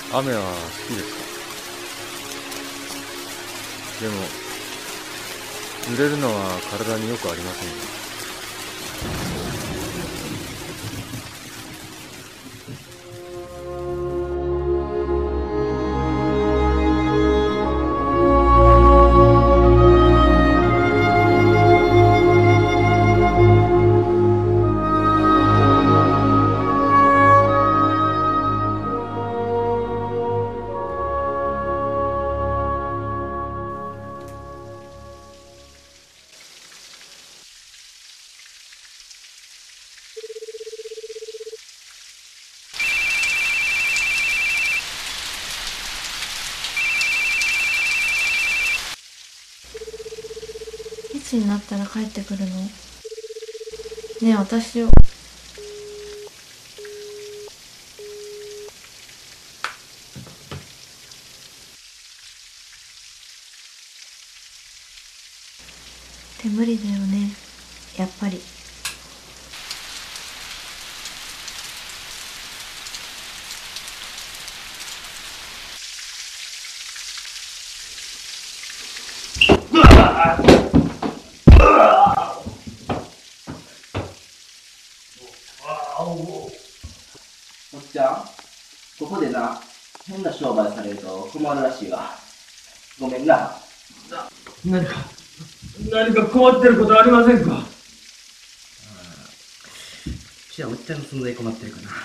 雨は好きですか？でも、濡れるのは体によくありませんよ。 いつになったら帰ってくるの？ねえ、私を。って無理だよね、やっぱり。 おっちゃん、ここでな、変な商売されると困るらしいわ。ごめんな。 何か、何か困ってることありませんか？ じゃあおっちゃんの存在困ってるかな。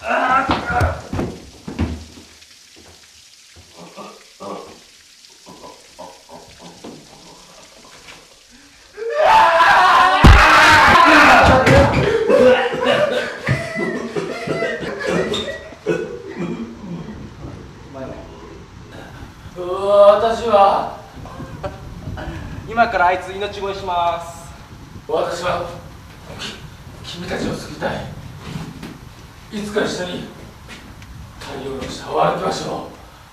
私は今からあいつ命乞いします。 私は君たちを救いたい。いつか一緒に太陽の下を歩きましょ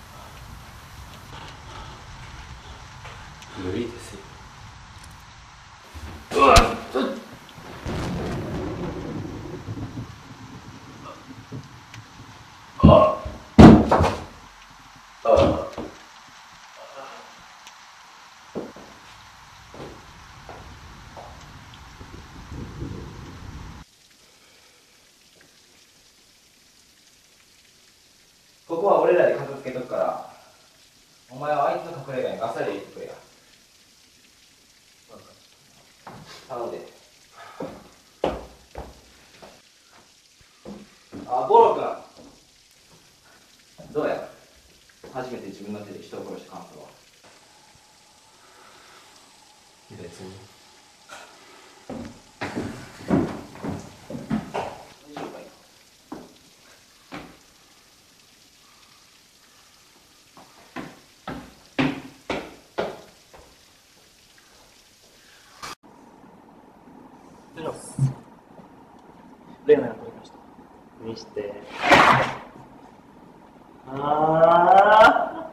無理ですよ。 う。うわっここは俺らで片付けとくから、お前はあいつの隠れ家にガサリ入れてくれや。頼んで。あ、ボロ君。どうや？初めて自分の手で人を殺した感想は？ 別に。 大丈夫かい？ 例のやつ取りました。見して。あ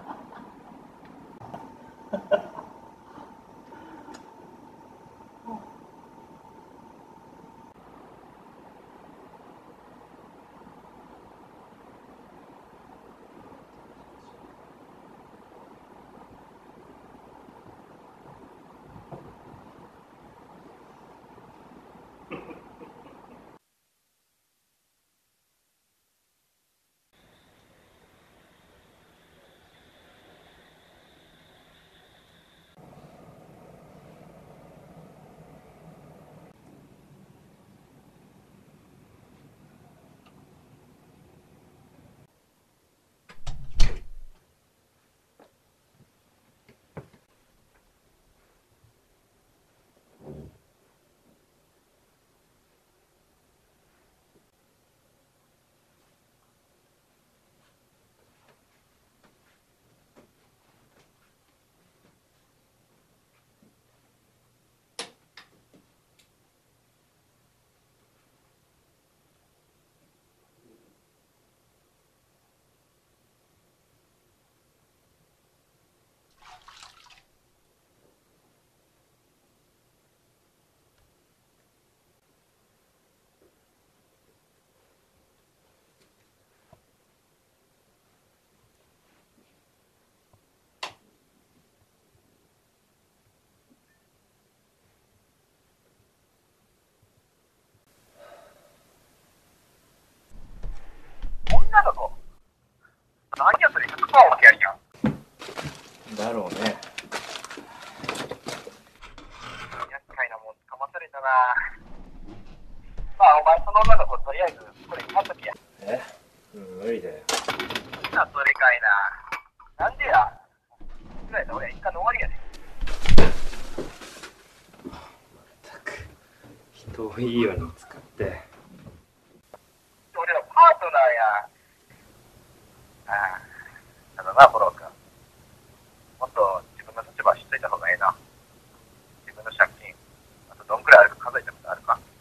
なんや。ああ、ただな、ボロー君。もっと自分の立場を知っといた方がええな。自分の借金、あとどんくらいあるか数えたことあるか。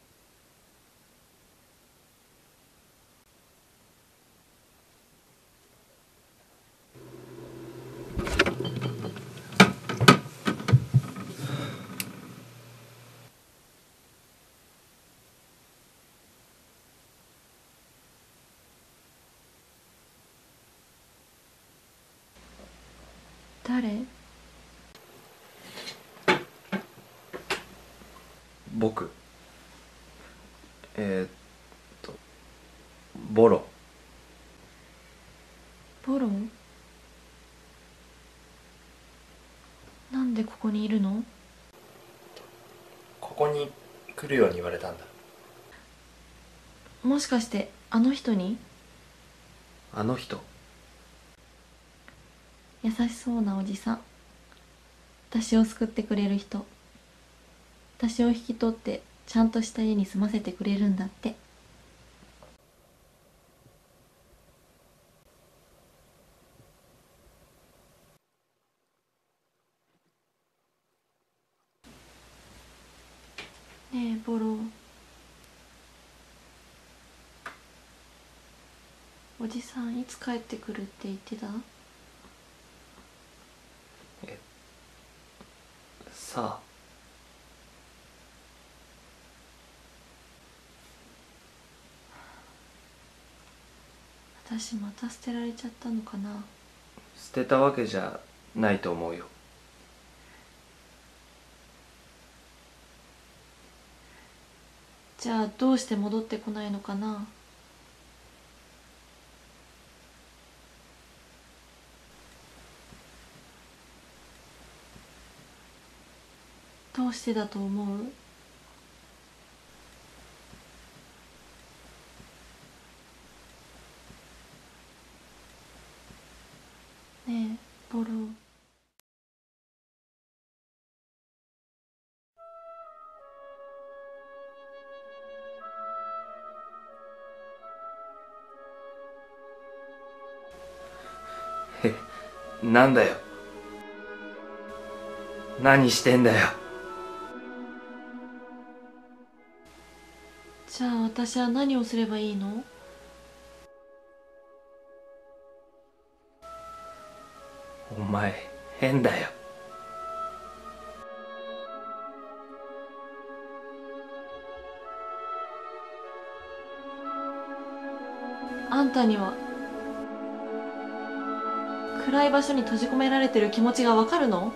誰？ 僕ボロ。 ボロ？なんでここにいるの？ ここに来るように言われたんだ。 もしかしてあの人に？ あの人？ 優しそうなおじさん。私を救ってくれる人。私を引き取ってちゃんとした家に住ませてくれるんだって。ねえボロ、おじさんいつ帰ってくるって言ってた？ さあ。 私また捨てられちゃったのかな。 捨てたわけじゃないと思うよ。 じゃあどうして戻ってこないのかな。どうしてだと思う？ねえボロ。 なんだよ。何してんだよ。 じゃあ私は何をすればいいの？ お前変だよ。 あんたには暗い場所に閉じ込められてる気持ちがわかるの？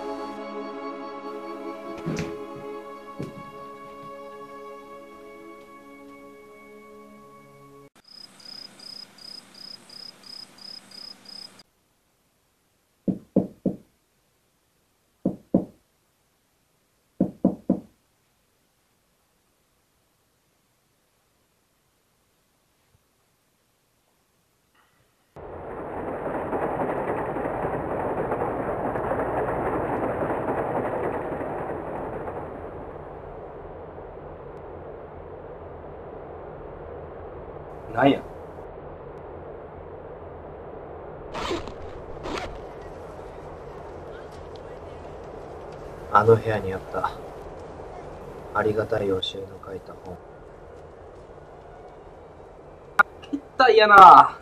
なんや。 あの部屋にあったありがたい教えの書いた本。 きったいやな。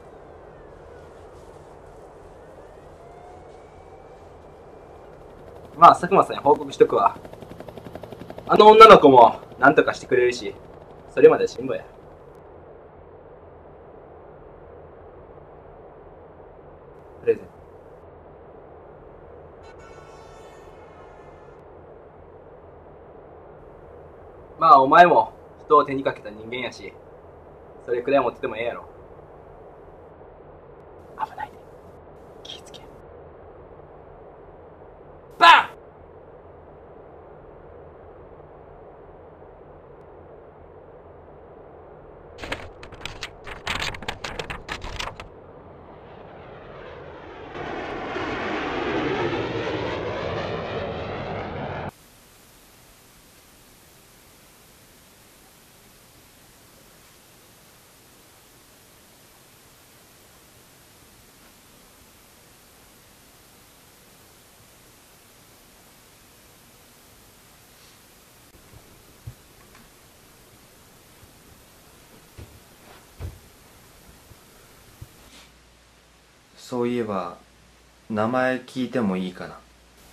まあ佐久間さんに報告しとくわ。あの女の子も何とかしてくれるし、それまで辛抱や。プレゼント。まあお前も人を手にかけた人間やし、それくらい持っててもええやろ。危ないで。気ぃつけ。バン！ そういえば名前聞いてもいいかな。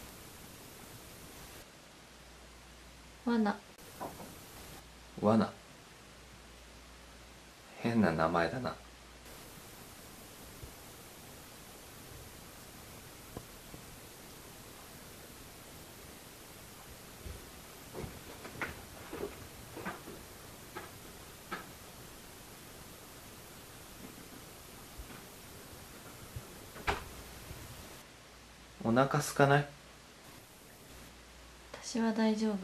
罠。 罠。変な名前だな。お腹空かない？ 私は大丈夫。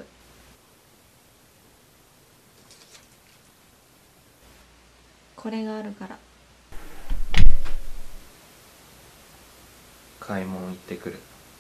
これがあるから。 買い物行ってくる。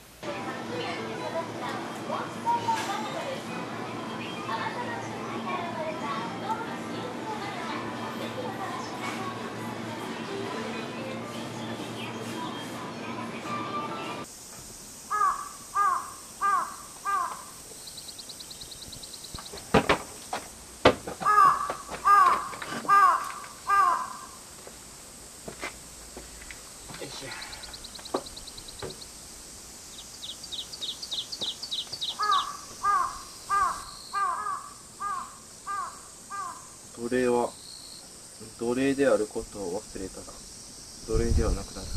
奴隷は奴隷であることを忘れたら奴隷ではなくなる。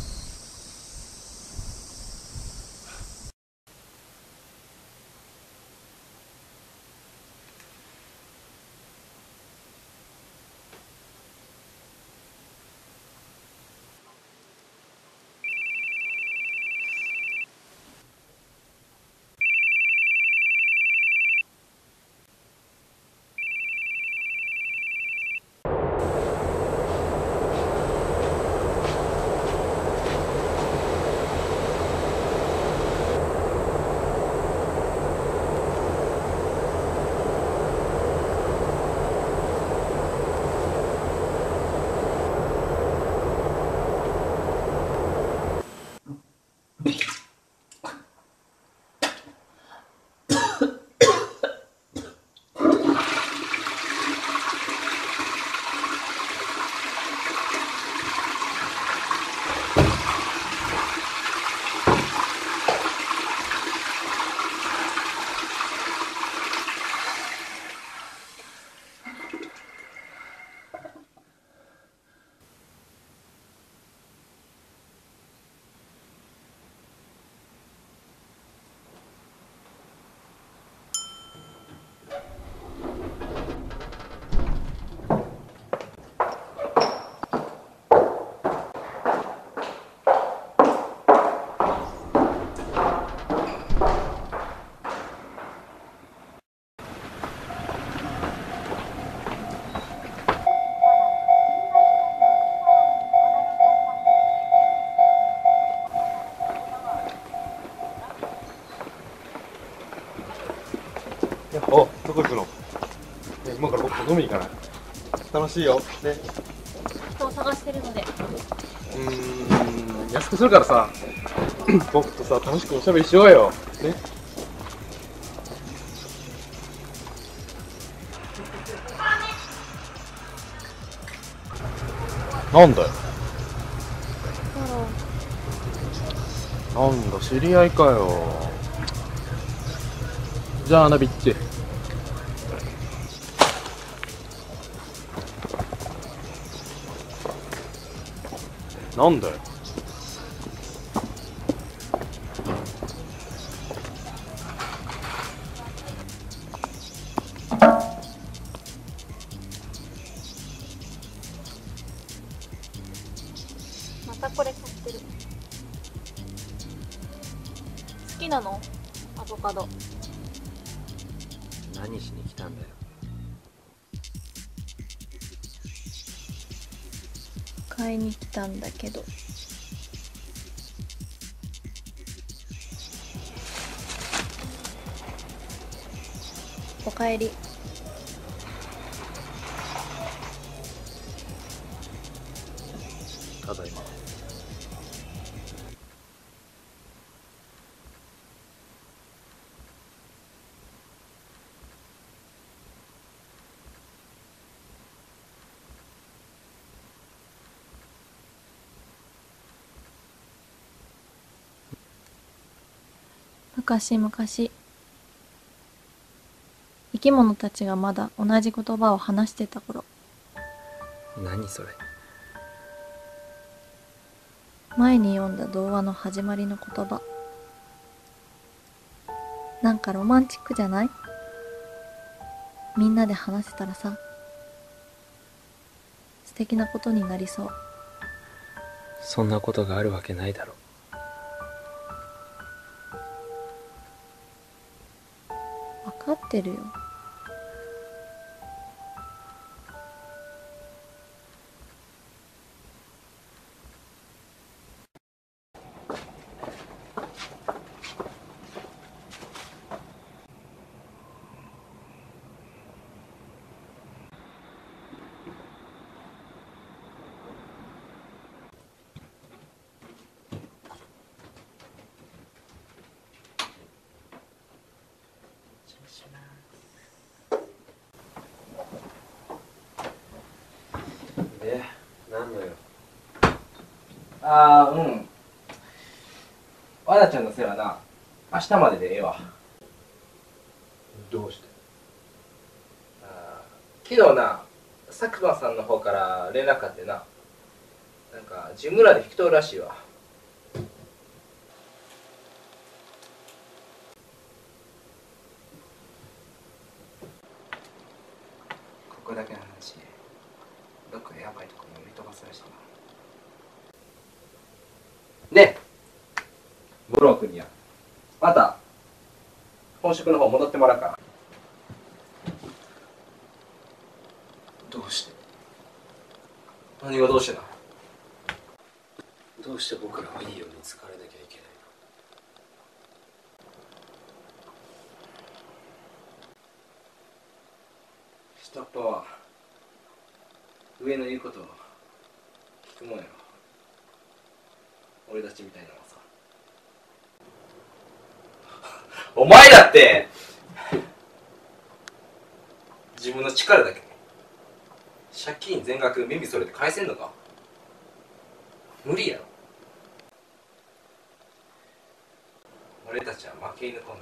お、どこ行くの？今から僕と飲みに行かない？楽しいよ。ね。 人を探してるので。 安くするからさ、僕とさ、楽しくおしゃべりしようよ。ね。なんだよ。なんだ、知り合いかよ。じゃあな、ビッチ。なんだよ。 またこれ買ってる。好きなの？アボカド。 何しに来たんだよ。 買いに来たんだけど。おかえり。 ただいま。 昔々、生き物たちがまだ同じ言葉を話してた頃、 何それ。 前に読んだ童話の始まりの言葉。なんかロマンチックじゃない？みんなで話せたらさ、素敵なことになりそう。 そんなことがあるわけないだろ。 わかってるよ。 で、何のよ。 うん。わなちゃんの世話な、明日まででええわ。 どうして？ 昨日な、佐久間さんの方から連絡あってな、なんか、自分らで引き取るらしいわ。ここだけの話、どっかやばいとこに売り飛ばすらしいわ。で、五郎君には、また、本職の方戻ってもらうから。 どうして？ 何がどうしてな？ どうして僕らはいいように使われなきゃいけないの？ 下っ端は上の言うことを聞くもんやろ。俺たちみたいなのはさ。お前だって自分の力だけ借金全額耳それて返せんのか？無理やろ。俺たちは負け犬コンビ。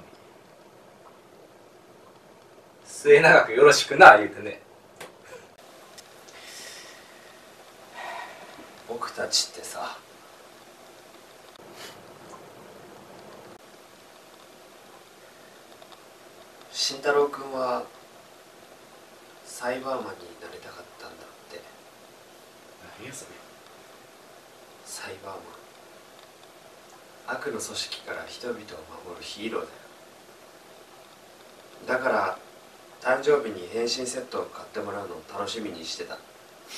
末永くよろしくな言うてね。 僕たちってさ、慎太郎君はサイバーマンになりたかったんだって。 何やそれ。 サイバーマン、悪の組織から人々を守るヒーローだよ。だから誕生日に変身セットを買ってもらうのを楽しみにしてた。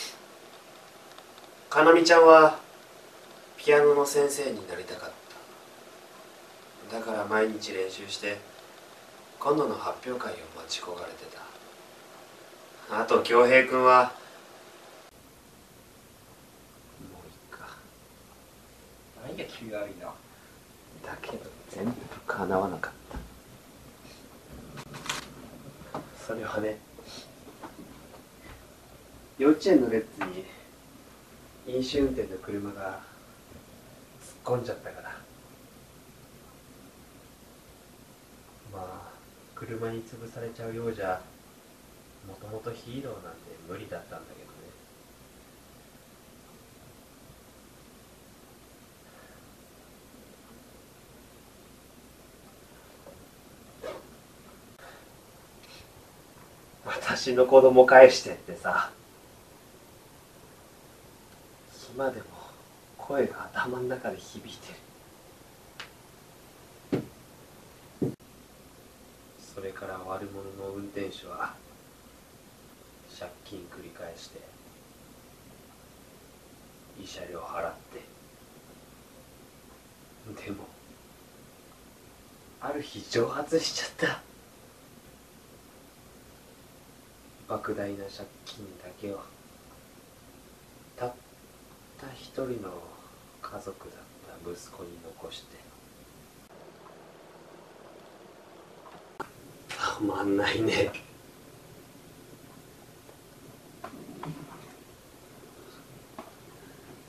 かなみちゃんはピアノの先生になりたかった。だから毎日練習して今度の発表会を待ち焦がれてた。あと恭平君はもういいか。 何や気が悪いな。 だけど全部叶わなかった。それはね、幼稚園の列に飲酒運転の車が突っ込んじゃったから。まあ車に潰されちゃうようじゃもともとヒーローなんて無理だったんだけどね。私の子供返してってさ、今でも声が頭の中で響いてる。それから悪者の運転手は借金繰り返して慰謝料払って、でもある日蒸発しちゃった。莫大な借金だけをたった一人の家族だった息子に残して。たまんないね。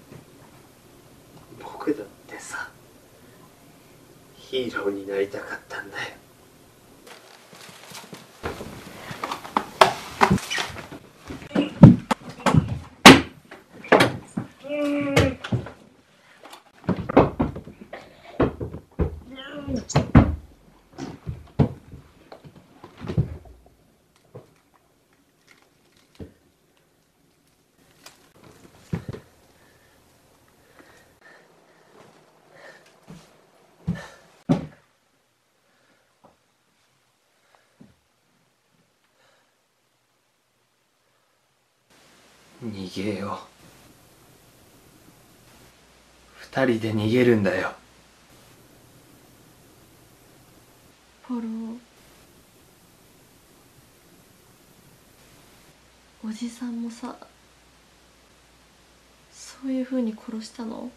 僕だってさ、ヒーローになりたかったなんだよ。逃げよう。二人で逃げるんだよ。 ポロ、おじさんもさ、そういう風に殺したの？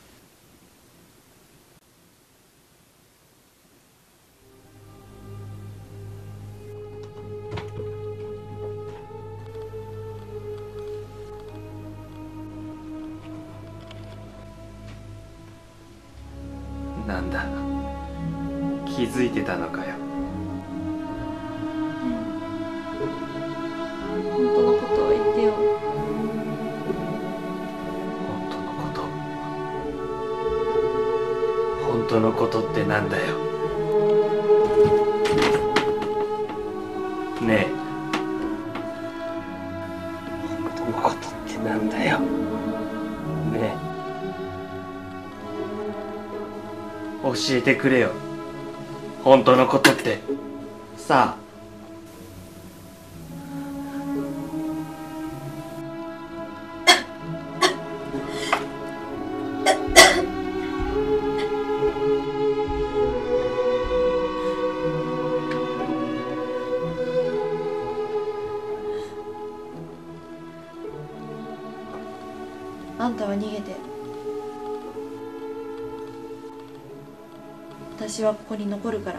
なんだ、気づいてたのかよ。 本当のことを言ってよ。 本当のこと。本当のことってなんだよ。ねえ、本当のことってなんだよ。ねえ、教えてくれよ。本当のことってさあ。 あんたは逃げて。私はここに残るから。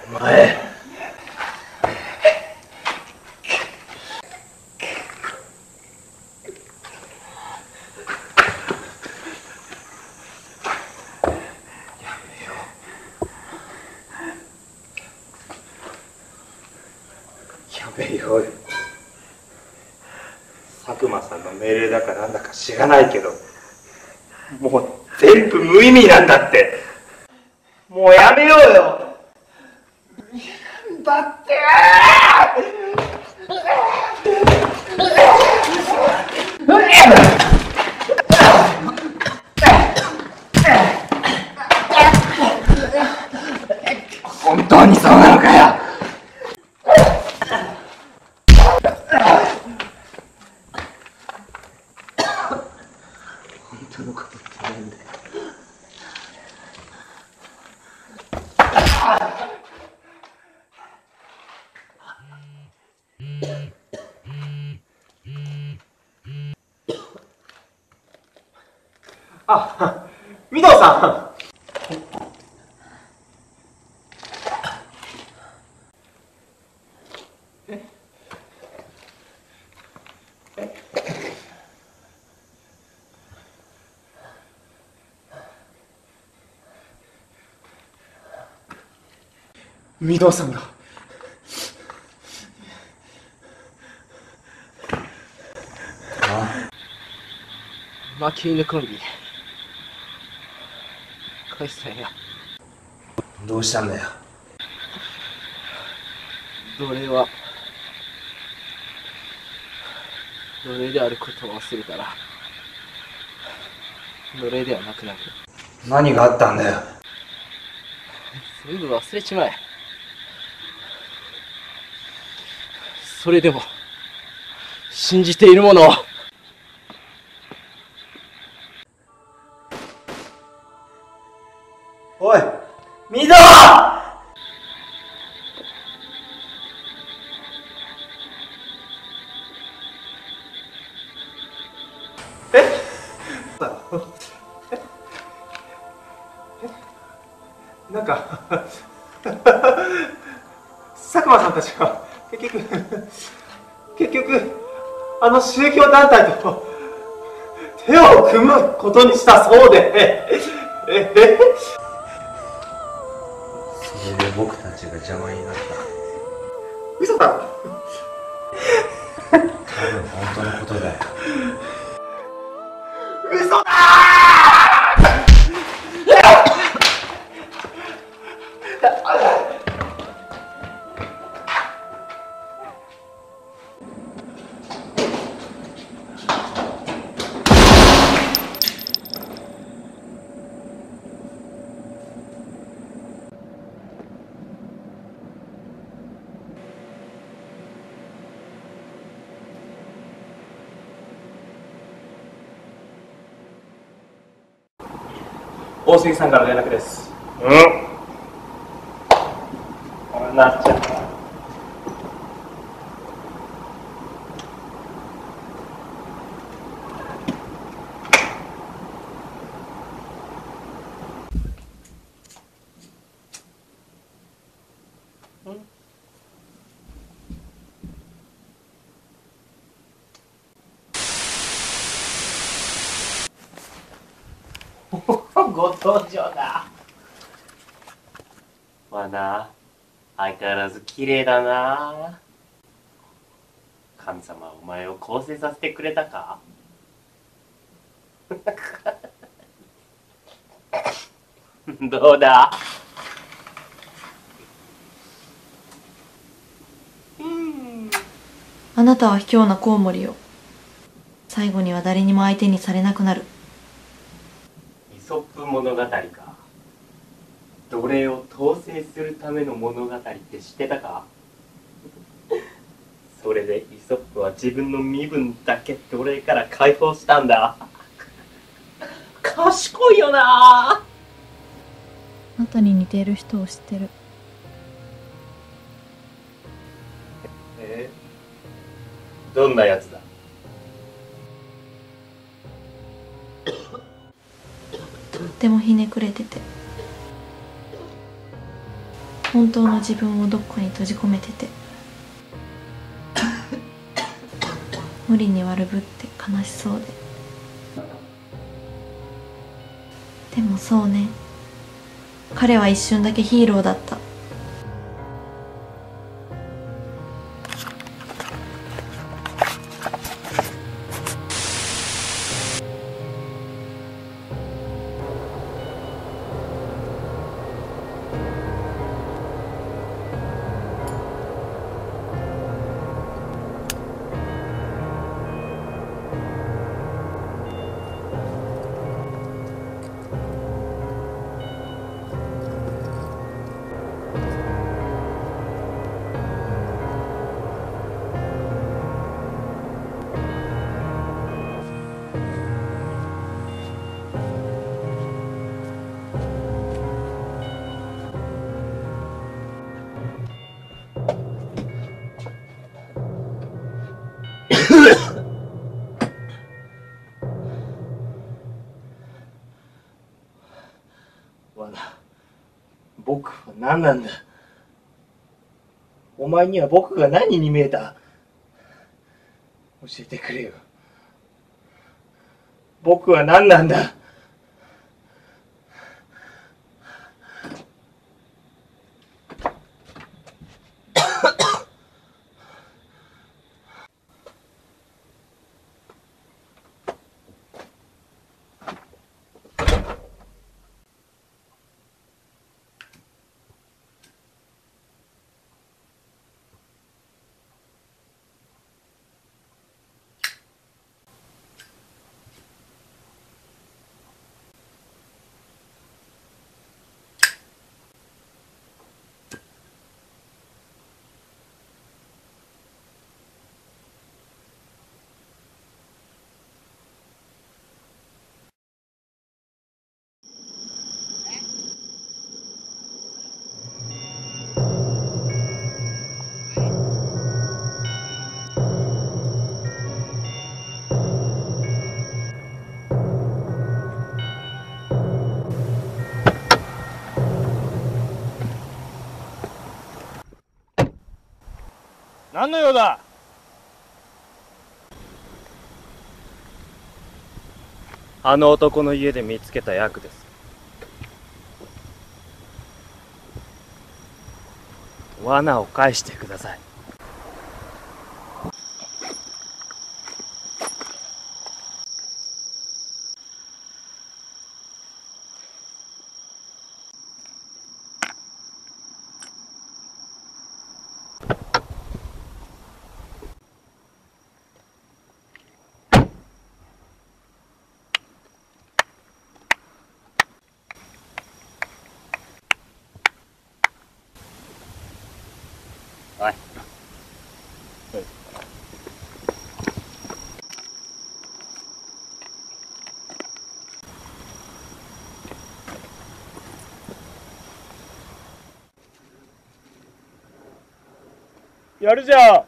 お前やめようよ。佐久間さんの命令だかなんだか知らないけど、もう全部無意味なんだって。もうやめようよ。だって本当にそうなのかよ。本当のことってなんだよ。あ、御堂さん。御堂さんが負け犬コンビ返したんや。 どうしたんだよ。 奴隷は奴隷であることを忘れたら奴隷ではなくなる。 何があったんだよ。 全部忘れちまえ。それでも信じているものを。 おい、御堂！なんか佐久間さんたちは結局あの宗教団体と手を組むことにしたそうで、 それで僕たちが邪魔になった。 嘘だろ。 多分本当のことだよ。 嘘だ大杉さんから連絡です。なっちゃった。ご登場だ。まあな、相変わらず綺麗だな。神様はお前を更生させてくれたか？どうだ？ あなたは卑怯なコウモリよ。最後には誰にも相手にされなくなる。 イソップ物語か。奴隷を統制するための物語って知ってたか？それでイソップは自分の身分だけ奴隷から解放したんだ。賢いよな。 あなたに似ている人を知ってる。 どんなやつだ？ とってもひねくれてて、 本当の自分をどこかに閉じ込めてて無理に悪ぶって悲しそうでもそうね、彼は一瞬だけヒーローだった。 僕は何なんだ。お前には僕が何に見えた？教えてくれよ。僕は何なんだ。 何の用だ。あの男の家で見つけたヤクです。罠を返してください。はい。 やるじゃん。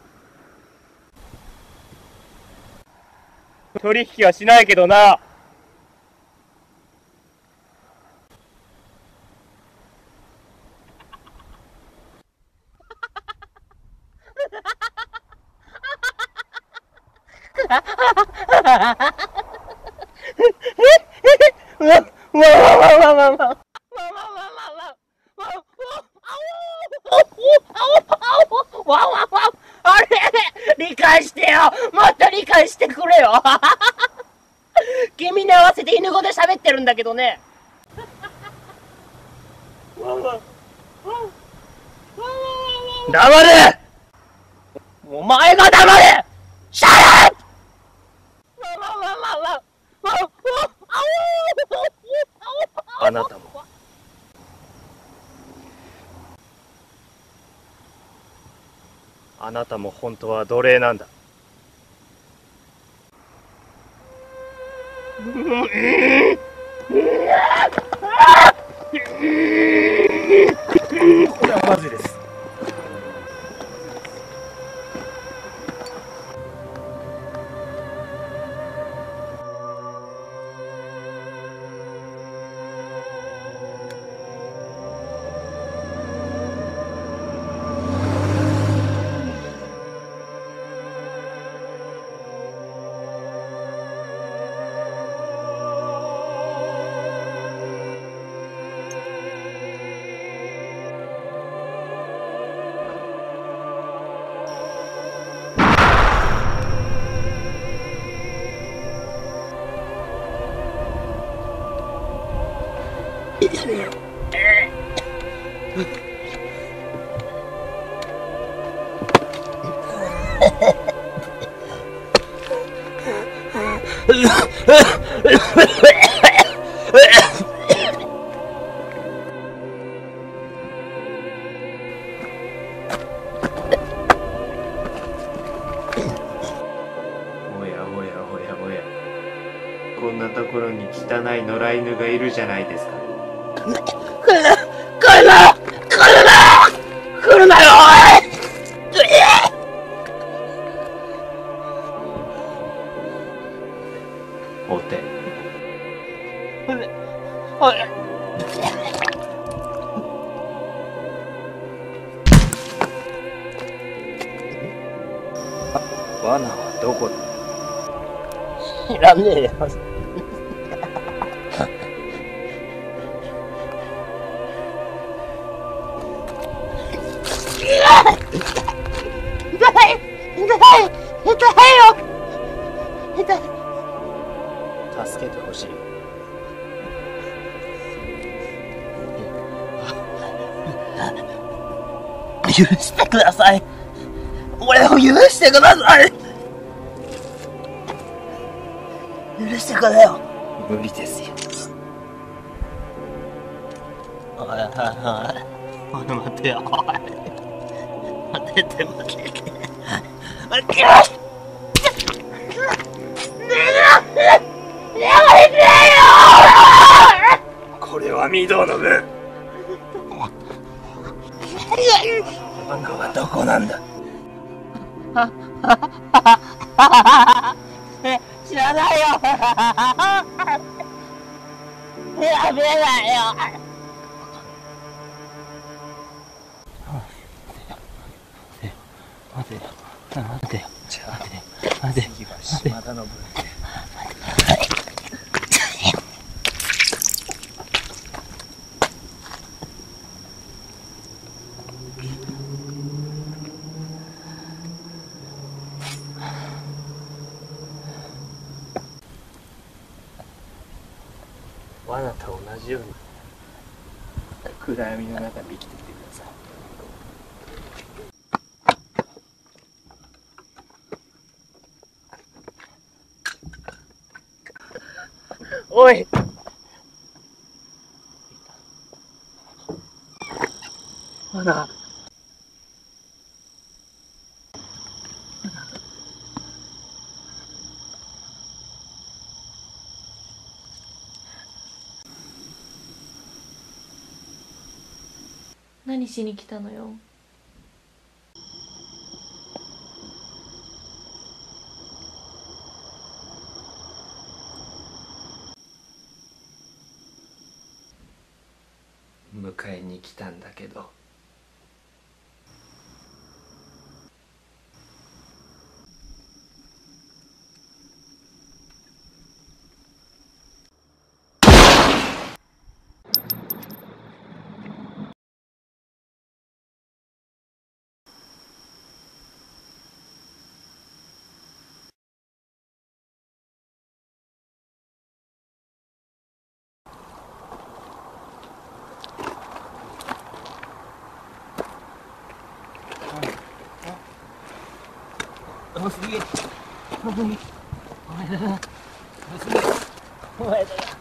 取引はしないけどな。あれ理解してよ。もっと理解してくれよ。君に合わせて犬語で喋ってるんだけどね。黙れ。お前が黙れ。シャラッ。 あなたもあなたも本当は奴隷なんだ。 これはまずいです。 おやおやおやおや、こんなところに汚い野良犬がいるじゃないですか。 来るなよ、 お手。 おい。 罠はどこだ？ 知らねえよ。 助けてほしい。 許してください。俺を許してください。許してくれよ。 無理ですよ。 おいおいおい。おい待てよ。おい。待てて待てて。待てよ。 これは御堂の分。 罠はどこなんだ？知らないよ。やめないよ。待てよ。待てよ。 じゃあ待てよ。 次は島田の分。罠と同じように暗闇の中で生きていってください。おい。罠。 何しに来たのよ。 迎えに来たんだけど。 お前だな。お前だな。